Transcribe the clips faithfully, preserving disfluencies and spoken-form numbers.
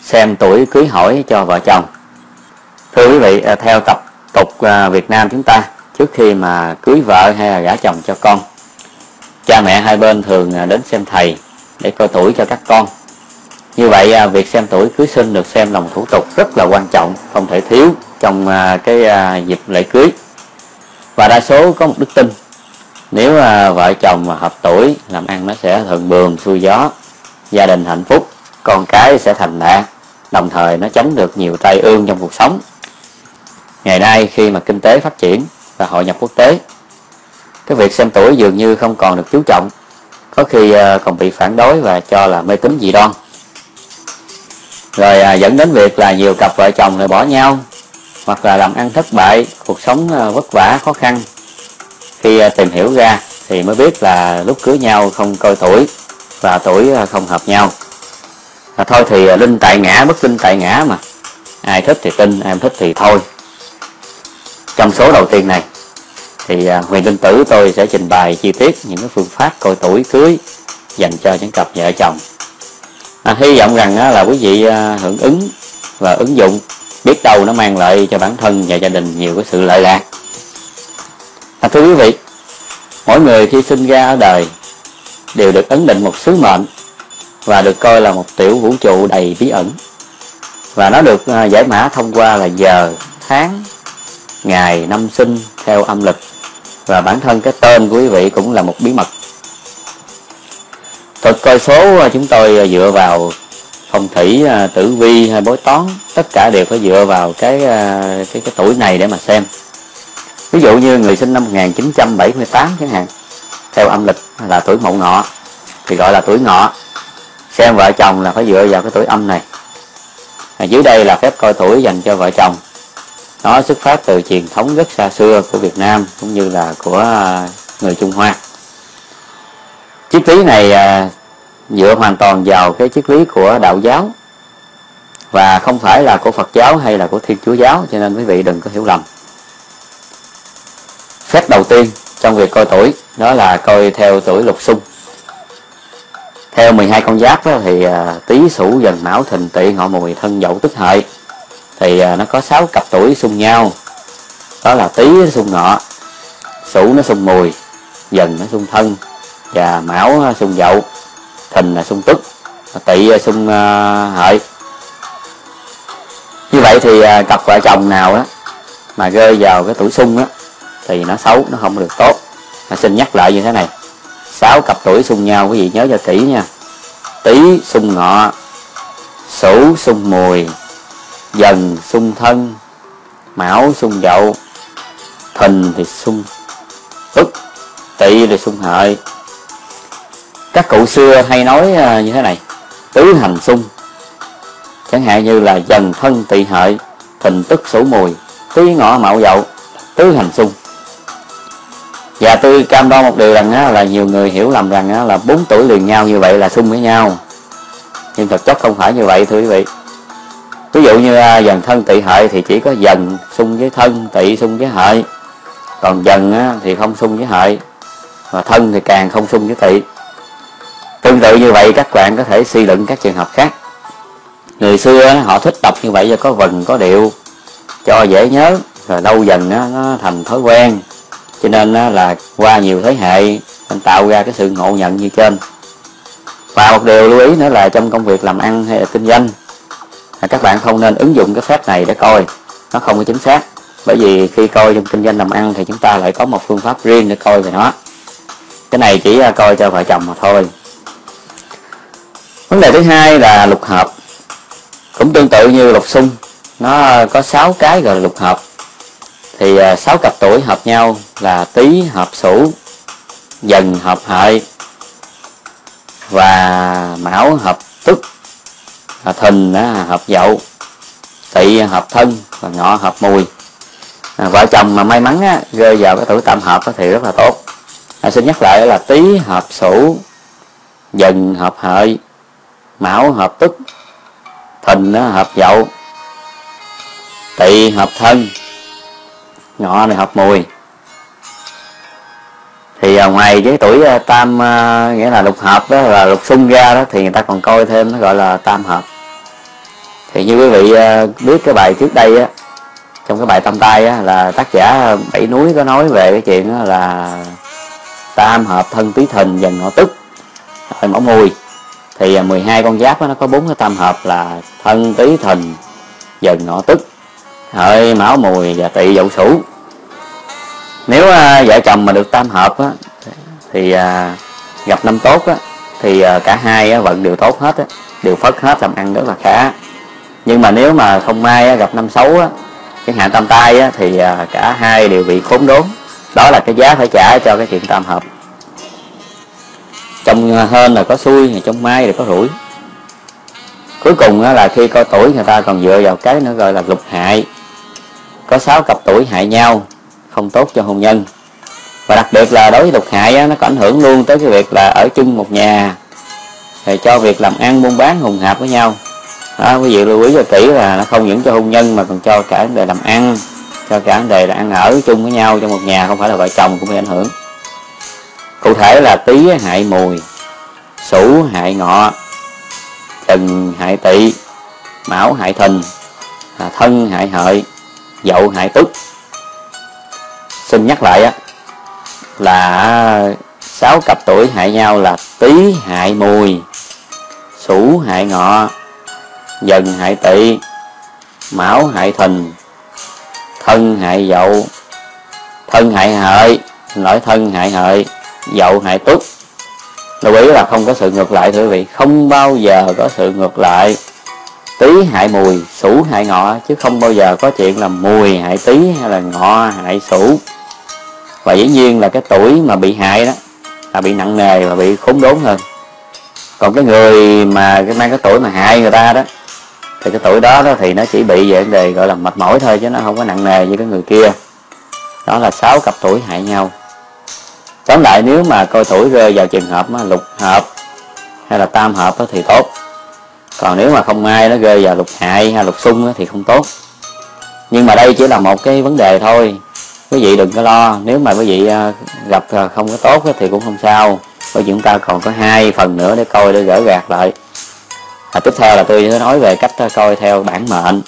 xem tuổi cưới hỏi cho vợ chồng. Thưa quý vị, theo tập tục Việt Nam chúng ta, trước khi mà cưới vợ hay là gả chồng cho con, cha mẹ hai bên thường đến xem thầy để coi tuổi cho các con. Như vậy việc xem tuổi cưới xin được xem là một thủ tục rất là quan trọng, không thể thiếu trong cái dịp lễ cưới. Và đa số có một đức tin, nếu vợ chồng mà hợp tuổi, làm ăn nó sẽ thuận buồm xuôi gió, gia đình hạnh phúc, con cái sẽ thành đạt, đồng thời nó chống được nhiều tai ương trong cuộc sống. Ngày nay khi mà kinh tế phát triển và hội nhập quốc tế, cái việc xem tuổi dường như không còn được chú trọng, có khi còn bị phản đối và cho là mê tín dị đoan. Rồi dẫn đến việc là nhiều cặp vợ chồng lại bỏ nhau, hoặc là làm ăn thất bại, cuộc sống vất vả khó khăn. Khi tìm hiểu ra thì mới biết là lúc cưới nhau không coi tuổi và tuổi không hợp nhau. À, thôi thì linh tại ngã, bất linh tại ngã mà. Ai thích thì tin, ai không thích thì thôi. Trong số đầu tiên này thì Huyền Linh Tử tôi sẽ trình bày chi tiết những cái phương pháp coi tuổi cưới dành cho những cặp vợ chồng. À, hy vọng rằng là quý vị hưởng ứng và ứng dụng, biết đâu nó mang lại cho bản thân và gia đình nhiều cái sự lợi lạc. À, thưa quý vị, mỗi người khi sinh ra ở đời đều được ấn định một sứ mệnh và được coi là một tiểu vũ trụ đầy bí ẩn. Và nó được giải mã thông qua là giờ, tháng, ngày, năm sinh theo âm lịch. Và bản thân cái tên của quý vị cũng là một bí mật. Thuật coi số chúng tôi dựa vào phong thủy, tử vi hay bói toán, tất cả đều phải dựa vào cái cái cái tuổi này để mà xem. Ví dụ như người sinh năm một nghìn chín trăm bảy mươi tám chẳng hạn, theo âm lịch là tuổi Mậu Ngọ thì gọi là tuổi Ngọ. Xem vợ chồng là phải dựa vào cái tuổi âm này. À, dưới đây là phép coi tuổi dành cho vợ chồng. Nó xuất phát từ truyền thống rất xa xưa của Việt Nam cũng như là của người Trung Hoa. Triết lý này à, dựa hoàn toàn vào cái triết lý của đạo giáo và không phải là của Phật giáo hay là của Thiên Chúa giáo, cho nên quý vị đừng có hiểu lầm. Phép đầu tiên trong việc coi tuổi đó là coi theo tuổi lục xung. Theo mười hai con giáp đó, thì à, Tý, Sửu, Dần, Mão, Thìn, Tỵ, Ngọ, Mùi, Thân, Dậu, Tức, Hợi thì à, nó có sáu cặp tuổi xung nhau. Đó là Tý nó xung Ngọ, Sửu nó xung Mùi, Dần nó xung Thân và Mão xung Dậu, Thìn là xung Tức, Tỵ xung uh, Hợi. Như vậy thì uh, cặp vợ chồng nào đó mà rơi vào cái tuổi xung đó thì nó xấu, nó không được tốt. Mà xin nhắc lại như thế này, sáu cặp tuổi xung nhau quý vị nhớ cho kỹ nha. Tý xung Ngọ, Sửu xung Mùi, Dần xung Thân, Mão xung Dậu, Thìn thì xung Tức, Tỵ thì xung Hợi. Các cụ xưa hay nói như thế này, tứ hành xung, chẳng hạn như là Dần, Thân, Tỵ, Hợi, Thìn, Tức, Sửu, Mùi, Tý, Ngọ, Mão, Dậu, tứ hành xung. Và tôi cam đoan một điều rằng á, là nhiều người hiểu lầm rằng á, là bốn tuổi liền nhau như vậy là xung với nhau, nhưng thực chất không phải như vậy thưa quý vị. Ví dụ như Dần, Thân, Tỵ, Hợi thì chỉ có Dần xung với Thân, Tỵ xung với Hợi, còn Dần á, thì không xung với Hợi, và Thân thì càng không xung với Tỵ. Tương tự như vậy các bạn có thể suy luận các trường hợp khác. Người xưa họ thích đọc như vậy cho có vần có điệu, cho dễ nhớ, rồi lâu dần nó thành thói quen, cho nên là qua nhiều thế hệ nên tạo ra cái sự ngộ nhận như trên. Và một điều lưu ý nữa là trong công việc làm ăn hay là kinh doanh, các bạn không nên ứng dụng cái phép này để coi, nó không có chính xác. Bởi vì khi coi trong kinh doanh làm ăn thì chúng ta lại có một phương pháp riêng để coi về nó. Cái này chỉ coi cho vợ chồng mà thôi. Vấn đề thứ hai là lục hợp. Cũng tương tự như lục xung, nó có sáu cái gọi là lục hợp. Thì sáu cặp tuổi hợp nhau là Tý hợp Sửu, Dần hợp Hợi và Mão hợp Tức, Thìn hợp Dậu, Tỵ hợp Thân và Ngọ hợp Mùi. À, vợ chồng mà may mắn á, rơi vào cái tuổi tam hợp thì rất là tốt. À, xin nhắc lại là Tý hợp Sửu, Dần hợp Hợi, Mão hợp Tức, Thìn hợp Dậu, Tỵ hợp Thân, Ngọ này hợp Mùi. Thì à, ngoài cái tuổi à, tam à, nghĩa là lục hợp đó là lục xung ra đó, thì người ta còn coi thêm nó gọi là tam hợp. Thì như quý vị biết cái bài trước đây á, trong cái bài Tam Tai á, là tác giả Bảy Núi có nói về cái chuyện là tam hợp thân tý thìn dần ngọ tức hợi mão mùi. Thì mười hai con giáp đó, nó có bốn cái tam hợp là thân tý thìn dần ngọ tức hợi mão mùi và tỵ dậu sửu. Nếu uh, vợ chồng mà được tam hợp á, thì uh, gặp năm tốt á, thì uh, cả hai á, vận đều tốt hết á, đều phất hết, làm ăn rất là khá. Nhưng mà nếu mà không may á, gặp năm xấu á, cái hạn tam tai á, thì uh, cả hai đều bị khốn đốn. Đó là cái giá phải trả cho cái chuyện tam hợp. Trong hên là có xui, trong may là có rủi. Cuối cùng á, là khi coi tuổi người ta còn dựa vào cái nữa gọi là lục hại. Có sáu cặp tuổi hại nhau, không tốt cho hôn nhân. Và đặc biệt là đối với lục hại á, nó có ảnh hưởng luôn tới cái việc là ở chung một nhà, thì cho việc làm ăn buôn bán hùng hạp với nhau. Đó, quý vị lưu ý cho kỹ là nó không những cho hôn nhân mà còn cho cả vấn đề làm ăn, cho cả vấn đề là ăn ở chung với nhau trong một nhà, không phải là vợ chồng cũng bị ảnh hưởng. Cụ thể là Tý hại Mùi, Sửu hại Ngọ, Dần hại Tỵ, Mão hại Thìn, Thân hại Hợi, Dậu hại Tuất. Xin nhắc lại á, là sáu cặp tuổi hại nhau là Tý hại Mùi, Sửu hại Ngọ, Dần hại Tỵ, Mão hại Thìn, Thân hại Dậu, Thân hại Hợi, nói Thân hại Hợi, Dậu hại Tuất. Lưu ý là không có sự ngược lại thưa quý vị, không bao giờ có sự ngược lại. Tý hại Mùi, Sửu hại Ngọ, chứ không bao giờ có chuyện là Mùi hại Tý hay là Ngọ hại Sửu. Và dĩ nhiên là cái tuổi mà bị hại đó là bị nặng nề và bị khốn đốn hơn. Còn cái người mà cái mang cái tuổi mà hại người ta đó, thì cái tuổi đó, đó thì nó chỉ bị về vấn đề gọi là mệt mỏi thôi, chứ nó không có nặng nề như cái người kia. Đó là sáu cặp tuổi hại nhau. Tóm lại, nếu mà coi tuổi rơi vào trường hợp mà lục hợp hay là tam hợp đó thì tốt. Còn nếu mà không may nó rơi vào lục hại hay lục xung đó thì không tốt. Nhưng mà đây chỉ là một cái vấn đề thôi, quý vị đừng có lo. Nếu mà quý vị gặp không có tốt thì cũng không sao, bởi vì chúng ta còn có hai phần nữa để coi, để gỡ gạt lại. À, tiếp theo là tôi sẽ nói về cách coi theo bản mệnh.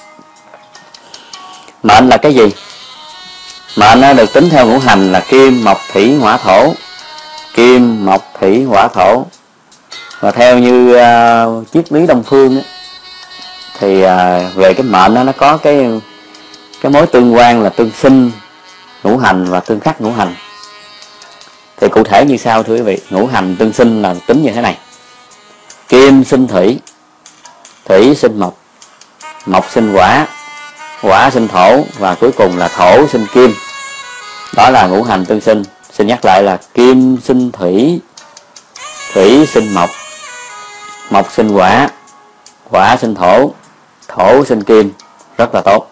Mệnh là cái gì? Mệnh nó được tính theo ngũ hành là kim, mộc, thủy, hỏa, thổ. Kim, mộc, thủy, hỏa, thổ. Và theo như uh, triết lý Đông phương ấy, thì uh, về cái mệnh đó, nó có cái cái mối tương quan là tương sinh ngũ hành và tương khắc ngũ hành. Thì cụ thể như sau thưa quý vị. Ngũ hành tương sinh là tính như thế này: kim sinh thủy, thủy sinh mộc, mộc sinh hỏa, hỏa sinh thổ, và cuối cùng là thổ sinh kim. Đó là ngũ hành tương sinh. Xin nhắc lại là kim sinh thủy, thủy sinh mộc, mộc sinh hỏa, hỏa sinh thổ, thổ sinh kim. Rất là tốt.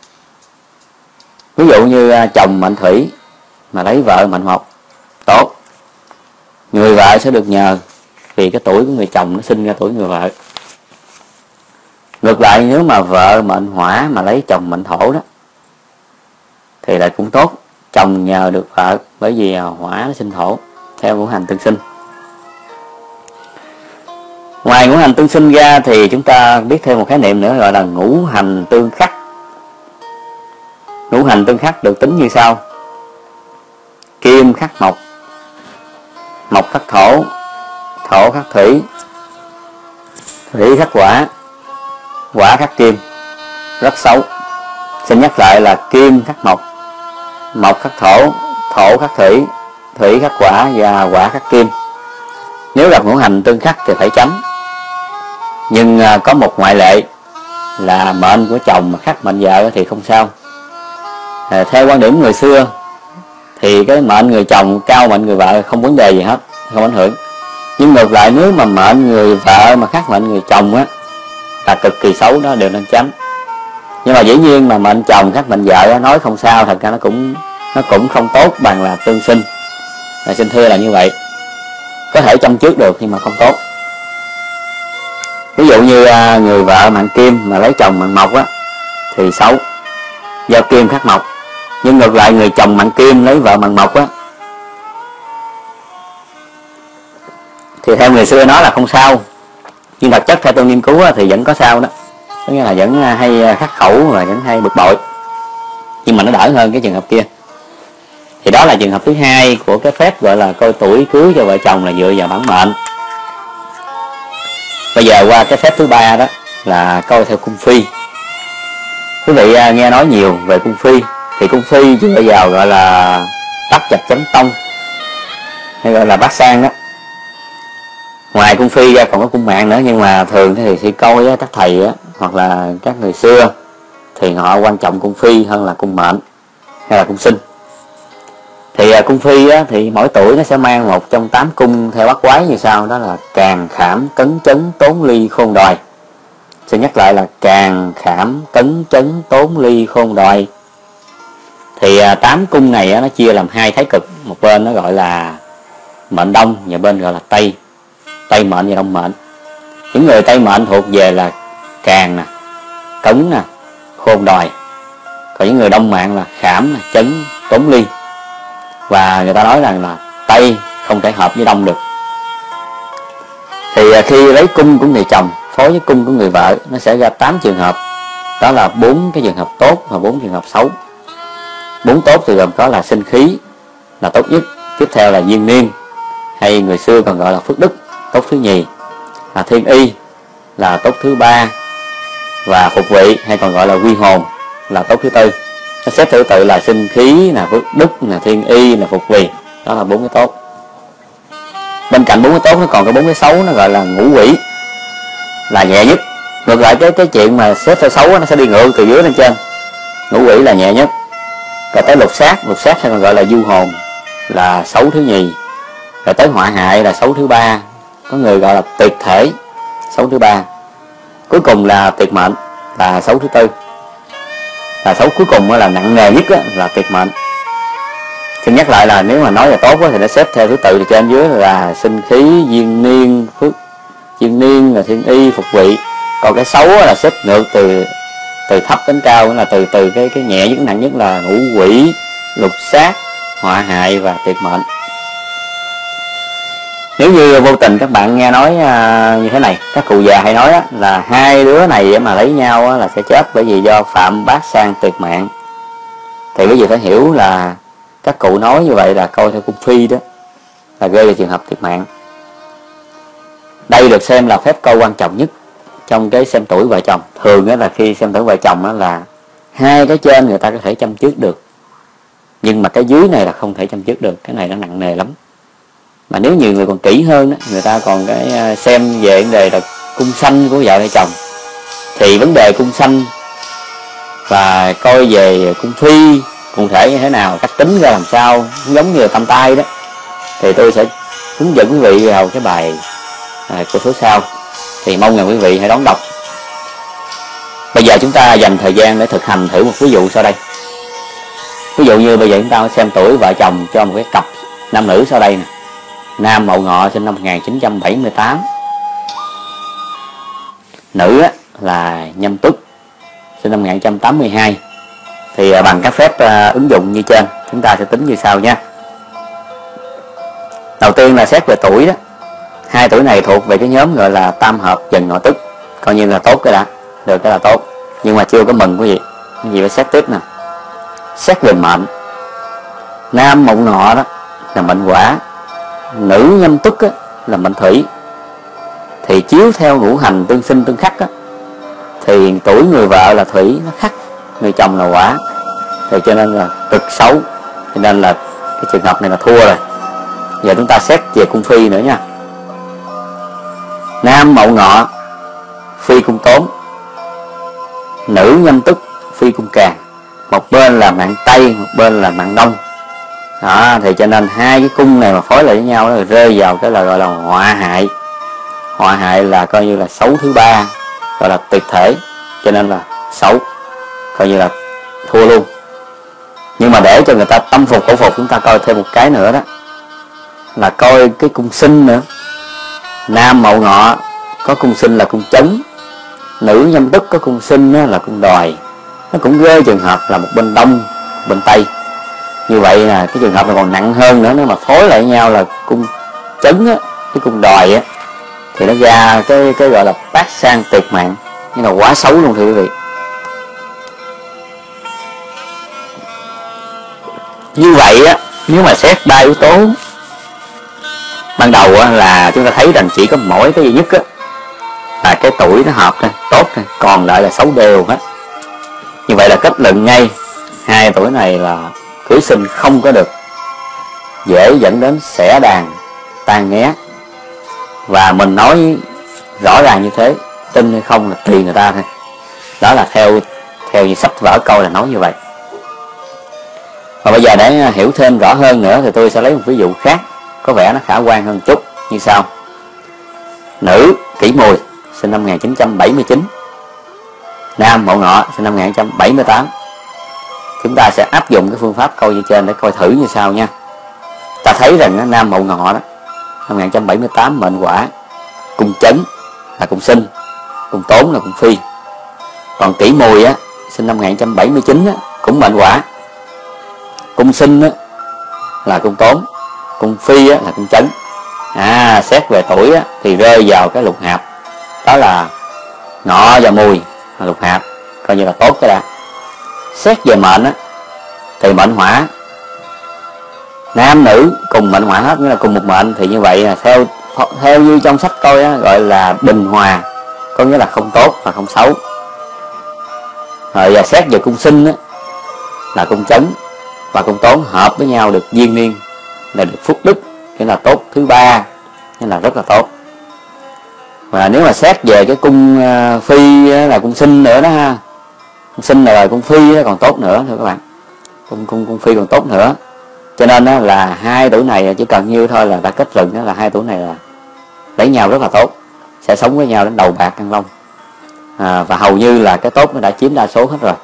Ví dụ như chồng mệnh thủy mà lấy vợ mệnh mộc, tốt. Người vợ sẽ được nhờ vì cái tuổi của người chồng nó sinh ra tuổi người vợ. Ngược lại, nếu mà vợ mệnh hỏa mà lấy chồng mệnh thổ đó thì lại cũng tốt, chồng nhờ được vợ, bởi vì hỏa nó sinh thổ theo ngũ hành tương sinh. Ngoài ngũ hành tương sinh ra thì chúng ta biết thêm một khái niệm nữa gọi là ngũ hành tương khắc. Ngũ hành tương khắc được tính như sau: kim khắc mộc, mộc khắc thổ, thổ khắc thủy, thủy khắc hỏa, hỏa khắc kim. Rất xấu. Xin nhắc lại là kim khắc mộc, mộc khắc thổ, thổ khắc thủy, thủy khắc hỏa và hỏa khắc kim. Nếu gặp ngũ hành tương khắc thì phải tránh. Nhưng có một ngoại lệ là mệnh của chồng mà khắc mệnh vợ thì không sao. À, theo quan điểm người xưa thì cái mệnh người chồng cao mệnh người vợ không vấn đề gì hết, không ảnh hưởng. Nhưng ngược lại, nếu mà mệnh người vợ mà khắc mệnh người chồng á là cực kỳ xấu, đó đều nên tránh. Nhưng mà dĩ nhiên mà mệnh chồng khắc mệnh vợ á, nói không sao, thật ra nó cũng nó cũng không tốt bằng là tương sinh. À, xin thưa là như vậy. Có thể chăm trước được nhưng mà không tốt. Ví dụ như à, người vợ mệnh kim mà lấy chồng mệnh mộc á thì xấu, do kim khắc mộc. Nhưng ngược lại, người chồng mệnh kim lấy vợ mệnh mộc á thì theo người xưa nói là không sao, nhưng thực chất theo tôi nghiên cứu á, thì vẫn có sao đó. có nghĩa là vẫn hay khắc khẩu và vẫn hay bực bội, nhưng mà nó đỡ hơn cái trường hợp kia. Thì đó là trường hợp thứ hai của cái phép gọi là coi tuổi cưới cho vợ chồng là dựa vào bản mệnh. Bây giờ qua cái phép thứ ba đó là coi theo cung phi. Quý vị nghe nói nhiều về cung phi, thì cung phi dựa vào gọi là tắc chập chánh tông, hay gọi là bát sang đó. Ngoài cung phi ra còn có cung mạng nữa, nhưng mà thường thì khi coi á, các thầy á, hoặc là các người xưa thì họ quan trọng cung phi hơn là cung mệnh hay là cung sinh. Thì uh, cung phi á, thì mỗi tuổi nó sẽ mang một trong tám cung theo bát quái như sau, đó là càn, khảm, cấn, chấn, tốn, ly, khôn, đòi. Xin nhắc lại là càn, khảm, cấn, chấn, tốn, ly, khôn, đòi. Thì uh, tám cung này á, nó chia làm hai thái cực, một bên nó gọi là mệnh đông và bên gọi là tây, tây mệnh và đông mệnh. Những người tây mệnh thuộc về là càn nè, cấn nè, khôn, đòi. Còn những người đông mệnh là khảm nè, chấn, tốn, ly. Và người ta nói rằng là tây không thể hợp với đông được. Thì khi lấy cung của người chồng phối với cung của người vợ, nó sẽ ra tám trường hợp. Đó là bốn cái trường hợp tốt và bốn trường hợp xấu. Bốn tốt thì gồm có là sinh khí là tốt nhất, tiếp theo là duyên niên, hay người xưa còn gọi là phước đức, tốt thứ nhì, là thiên y là tốt thứ ba, và phục vị hay còn gọi là quy hồn là tốt thứ tư. Nó xếp thứ tự là sinh khí, là phước đức, là thiên y, là phục vị. Đó là bốn cái tốt. Bên cạnh bốn cái tốt nó còn có bốn cái xấu, nó gọi là ngũ quỷ, là nhẹ nhất. Ngược lại cái cái chuyện mà xếp theo xấu nó sẽ đi ngược từ dưới lên trên. Ngũ quỷ là nhẹ nhất. Rồi tới lục sát, lục sát hay còn gọi là du hồn là xấu thứ nhì. Rồi tới họa hại là xấu thứ ba. Có người gọi là tuyệt thể, xấu thứ ba. Cuối cùng là tuyệt mệnh là xấu thứ tư. Là xấu cuối cùng là nặng nề nhất là tuyệt mệnh. Xin nhắc lại là nếu mà nói là tốt thì nó xếp theo thứ tự từ trên dưới là sinh khí, duyên niên, phước duyên niên, là thiên y, phục vị. Còn cái xấu là xếp ngược từ từ thấp đến cao, là từ từ cái cái nhẹ nhất nặng nhất là ngũ quỷ, lục sát, họa hại và tuyệt mệnh. Nếu như vô tình các bạn nghe nói uh, như thế này, các cụ già hay nói á, là hai đứa này mà lấy nhau á, là sẽ chết bởi vì do phạm bát sang tuyệt mạng, thì quý vị phải hiểu là các cụ nói như vậy là coi theo cung phi đó, là rơi vào trường hợp tuyệt mạng. Đây được xem là phép câu quan trọng nhất trong cái xem tuổi vợ chồng. Thường á, là khi xem tuổi vợ chồng á, là hai cái trên người ta có thể chăm trước được, nhưng mà cái dưới này là không thể chăm trước được. Cái này nó nặng nề lắm. Mà nếu nhiều người còn kỹ hơn đó, người ta còn cái xem về vấn đề là cung sanh của vợ hay chồng, thì vấn đề cung sanh và coi về cung phi cụ thể như thế nào, cách tính ra làm sao, giống như là tam tai đó, thì tôi sẽ hướng dẫn quý vị vào cái bài à, của số sau. Thì mong rằng quý vị hãy đón đọc. Bây giờ chúng ta dành thời gian để thực hành thử một ví dụ sau đây. Ví dụ như bây giờ chúng ta xem tuổi vợ chồng cho một cái cặp nam nữ sau đây nè. Nam Mậu Ngọ sinh năm một nghìn chín trăm bảy mươi tám, nữ á, là Nhâm Tuất sinh năm một nghìn chín trăm tám mươi hai. Thì à, bằng các phép à, ứng dụng như trên, chúng ta sẽ tính như sau nha. Đầu tiên là xét về tuổi đó. Hai tuổi này thuộc về cái nhóm gọi là tam hợp dần ngọ tức, coi như là tốt cái đã, được cái là tốt, nhưng mà chưa có mừng quý vị. Quý vị phải xét tiếp nè. Xét về mệnh, Nam Mậu Ngọ đó là mệnh Hỏa, nữ Nhâm Tuất á, là mệnh Thủy. Thì chiếu theo ngũ hành tương sinh tương khắc á, thì tuổi người vợ là Thủy nó khắc người chồng là Hỏa, thì cho nên là cực xấu. Cho nên là cái trường hợp này là thua rồi. Giờ chúng ta xét về cung phi nữa nha. Nam Mậu Ngọ phi cung Tốn, nữ Nhâm Tuất phi cung Càn. Một bên là mạng Tây, một bên là mạng Đông. Đó, thì cho nên hai cái cung này mà phối lại với nhau nó rơi vào cái là gọi là họa hại. Họa hại là coi như là xấu thứ ba, gọi là tuyệt thể, cho nên là xấu, coi như là thua luôn. Nhưng mà để cho người ta tâm phục khẩu phục, chúng ta coi thêm một cái nữa đó, là coi cái cung sinh nữa. Nam Mậu Ngọ có cung sinh là cung Chấn, nữ Nhâm Tuất có cung sinh là cung Đòi. Nó cũng rơi trường hợp là một bên Đông, bên Tây. Như vậy là cái trường hợp này còn nặng hơn nữa. Nếu mà phối lại nhau là cung Chấn á, cái cung Đòi á, thì nó ra cái cái gọi là bát sang tuyệt mạng. nhưng là quá xấu luôn thưa quý vị. Như vậy á, nếu mà xét ba yếu tố ban đầu á, là chúng ta thấy rằng chỉ có mỗi cái duy nhất á, là cái tuổi nó hợp thôi, tốt thôi, còn lại là xấu đều hết. Như vậy là kết luận ngay hai tuổi này là cưới sinh không có được, dễ dẫn đến xẻ đàn tan nghé. Và mình nói rõ ràng như thế, tin hay không là tùy người ta thôi. Đó là theo theo như sách vở câu là nói như vậy. Và bây giờ để hiểu thêm rõ hơn nữa thì tôi sẽ lấy một ví dụ khác có vẻ nó khả quan hơn chút như sau. Nữ Kỷ Mùi sinh năm một nghìn chín trăm bảy mươi chín, nam Mậu Ngọ sinh năm một nghìn chín trăm bảy mươi tám. Chúng ta sẽ áp dụng cái phương pháp câu như trên để coi thử như sau nha. Ta thấy rằng nam Mậu Ngọ đó năm một nghìn chín trăm bảy mươi tám mệnh Quả, cung Chấn là cung Sinh, cung Tốn là cung Phi. Còn Kỷ Mùi á sinh năm một nghìn chín trăm bảy mươi chín á, cũng mệnh Quả, cung Sinh á, là cung Tốn, cung Phi á, là cung Chấn. À, xét về tuổi á, thì rơi vào cái lục hạp, đó là Ngọ và Mùi là lục hạp, coi như là tốt cái đã. Xét về mệnh á, thì mệnh Hỏa, nam nữ cùng mệnh Hỏa hết, nghĩa là cùng một mệnh, thì như vậy là theo theo như trong sách coi á, gọi là bình hòa, có nghĩa là không tốt và không xấu. Rồi và xét về cung Sinh á, là cung Chấn và cung Tốn hợp với nhau được duyên niên, là được phúc đức, nghĩa là tốt thứ ba, nghĩa là rất là tốt. Và nếu mà xét về cái cung uh, Phi là cung Sinh nữa đó ha, cung Sinh là cung Phi đó, còn tốt nữa thưa các bạn, cung cung cung Phi còn tốt nữa. Cho nên đó là hai tuổi này chỉ cần như thôi là ta kết luận đó là hai tuổi này là lấy nhau rất là tốt, sẽ sống với nhau đến đầu bạc răng long. À, và hầu như là cái tốt nó đã chiếm đa số hết rồi.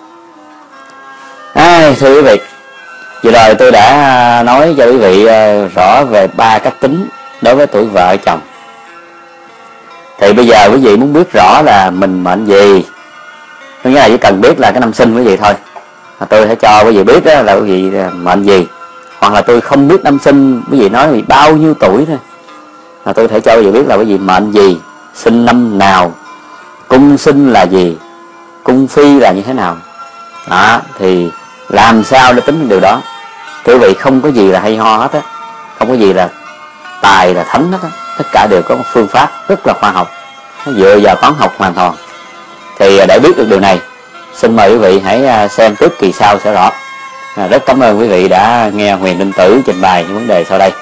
À, thưa quý vị, vừa rồi tôi đã nói cho quý vị rõ về ba cách tính đối với tuổi vợ chồng. Thì bây giờ quý vị muốn biết rõ là mình mệnh gì, có nghĩa là chỉ cần biết là cái năm sinh quý vị thôi, tôi sẽ cho quý vị biết đó là quý vị mệnh gì. Hoặc là tôi không biết năm sinh, quý vị nói quý vị bao nhiêu tuổi thôi, là tôi thể cho quý vị biết là quý vị mệnh gì, sinh năm nào, cung sinh là gì, cung Phi là như thế nào. Đó, thì làm sao để tính được điều đó. Quý vị không có gì là hay ho hết á, không có gì là tài là thánh hết á, tất cả đều có một phương pháp rất là khoa học, nó dựa vào toán học hoàn toàn. Thì để biết được điều này, xin mời quý vị hãy xem tiếp kỳ sau sẽ rõ. À, rất cảm ơn quý vị đã nghe Huyền Linh Tử trình bày những vấn đề sau đây.